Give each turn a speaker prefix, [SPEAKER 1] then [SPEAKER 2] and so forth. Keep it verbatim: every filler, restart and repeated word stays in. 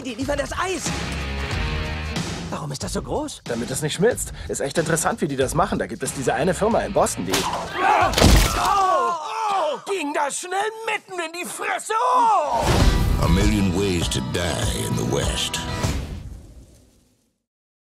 [SPEAKER 1] die liefern das Eis. Warum ist das so groß?
[SPEAKER 2] Damit es nicht schmilzt. Ist echt interessant, wie die das machen. Da gibt es diese eine Firma in Boston, die...
[SPEAKER 1] Oh, oh, ging das schnell mitten in die Fresse. Oh.
[SPEAKER 3] A Million Ways to Die in the West.